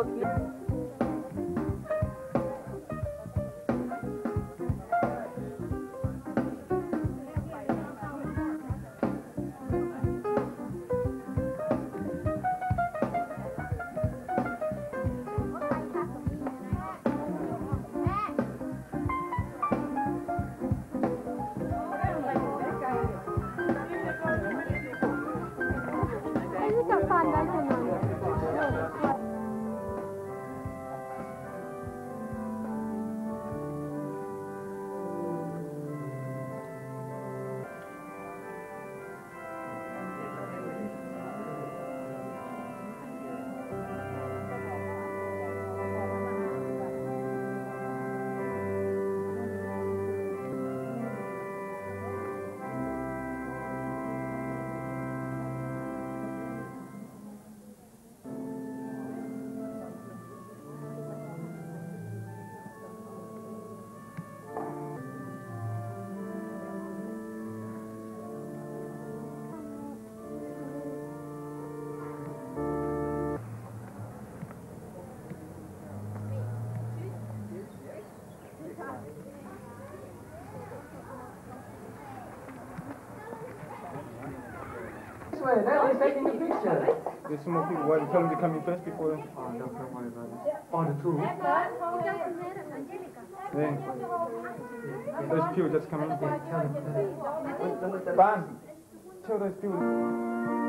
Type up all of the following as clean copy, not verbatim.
Now he's taking a picture. There's some more people. Why tell them to come in first before them? Oh, don't worry about it. Oh, the truth. Yeah. Those people just come in. Ban! Tell those people.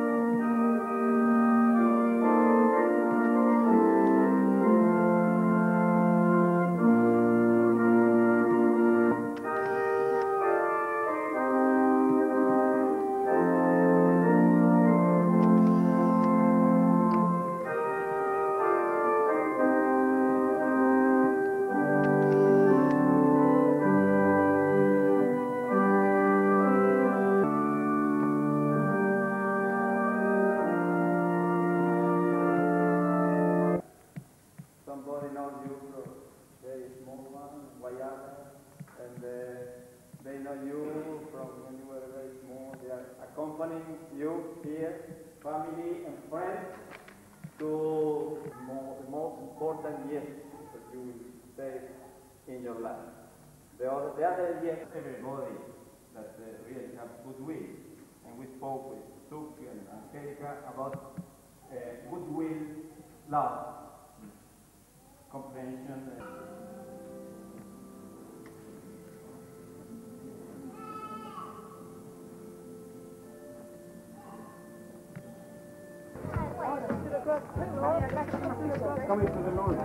They know you from when you were very small. They are accompanying you here, family and friends, to the most important years that you will face in your life. The other years, everybody that really have goodwill. And we spoke with Suki and Angelica about goodwill, love, comprehension. Coming to the Lord.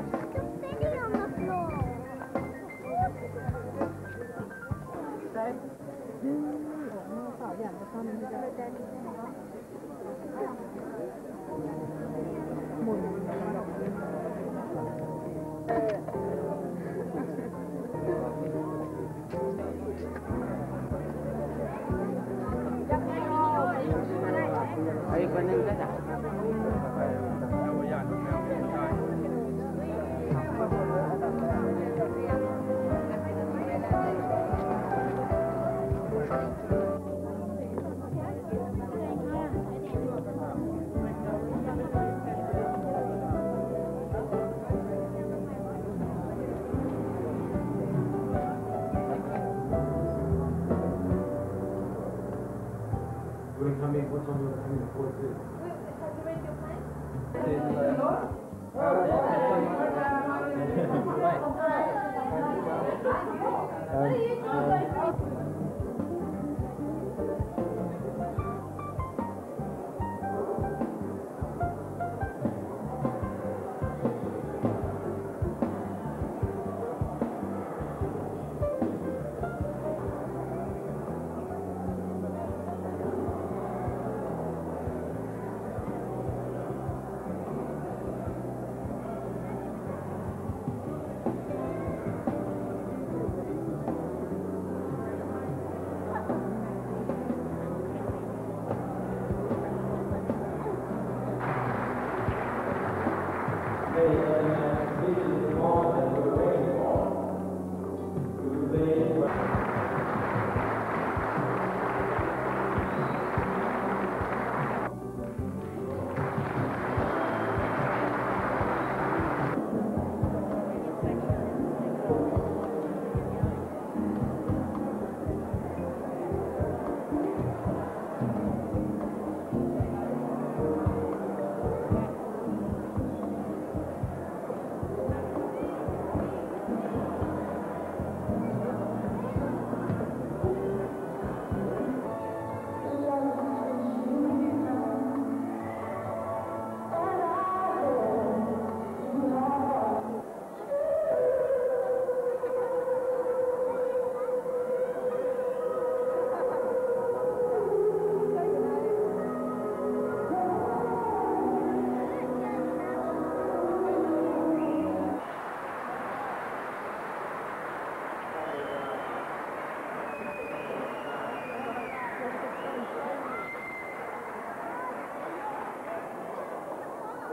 Ahí con el gato.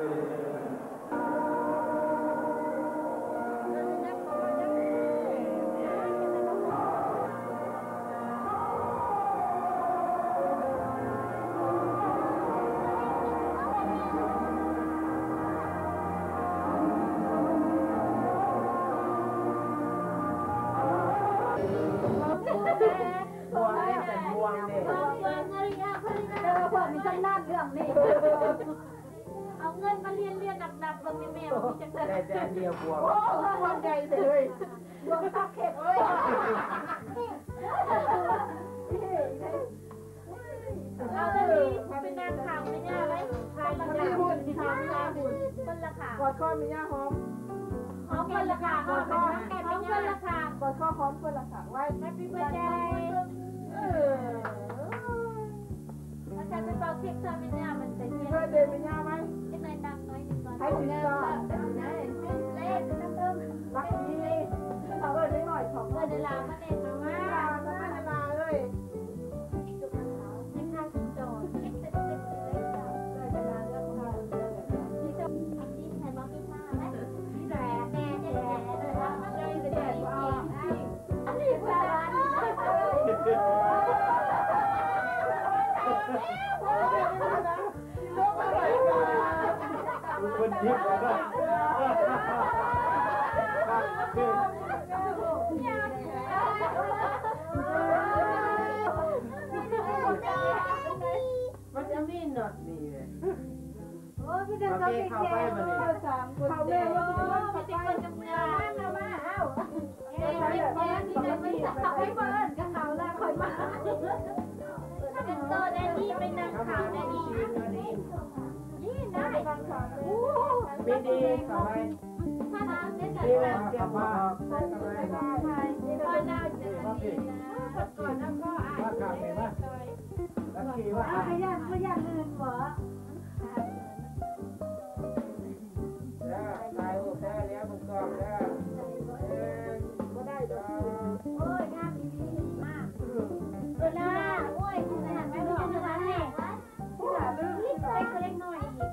เอาเงินมาเรียนหนักๆบางแม่จะเกิดแต่เดียวบวกโอ้วันใหญ่เลยรวมทับเข็ดเลยเอาเลยเป็นนางขาวไม่ยากเลยทายมันยากหุ่นทายมันยากหุ่นคนละขากอดข้อมีย่าหอมหอมคนละขากอดคอแก้มคนละขากอดข้อหอมคนละขาไว้แฮปปี้เบิร์ดเดย์อาจารย์ไปเป่าเค้กเธอไม่ยากมันแต่มีเย็นเพื่อนเดินมีย่าไหมจะนายดังน้อยหนึ่งก่อนให้ถึงก็เล่นน้ำเติมรักนี้เขาเออได้หน่อยของเมื่อเวลามาเล่นมาว่าแล้วไม่ลาเลยจุกมันขาวยังทำโจทย์เล็กๆเล็กๆเล็กๆได้เวลาเรื่องของเราที่จะอันนี้ใครมาพิซซ่าไหมพี่แดดแดดแดดเลยว่าเลยจะแดดเอาอันนี้คือร้านคนทิพย์เลยนะมันจะมีหนอดนี่เลยโอ้พี่จะต้องเป็นแกงสามคนเขาเดิแม่นโอ้พี่จะคนกับเมืองเอามาเอาแกงที่จะไม่สับให้เบิร์นกับเขาละคอยมาเป็นโซแดนนี่เป็นนางขาวแดนนี่ยี่ได้ไม่ดีทำไมถ้าน้ำจะจัดดีกาแล้วรเก็บมาใส่ทำไมก่อนน้ำจะดีนะก่อนน้ำก็อ่านว่าข้ามเห็นไหมแล้วขี่ว่าไม่อยากลืมเหรอแล้วตายโอ้แพ้แล้วมึงกองแล้วก็ได้ดอกโอ้ยงามดีมากเวลาโอ้ยคุณหันไปดูกันนะแหกผู้หาลืมใส่เล็กหน่อยอีก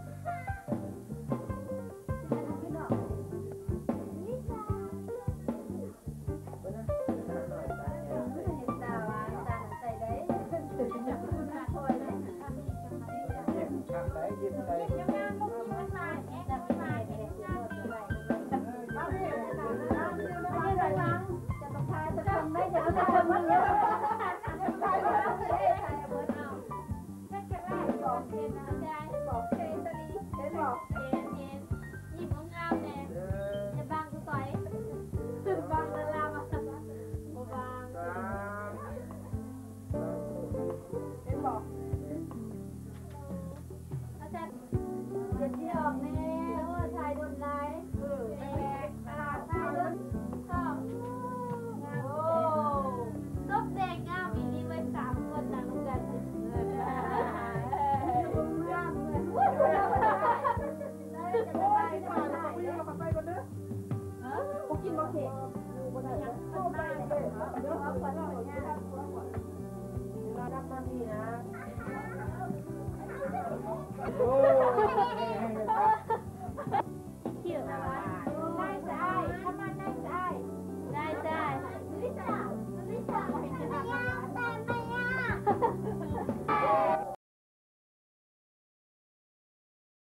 โอ้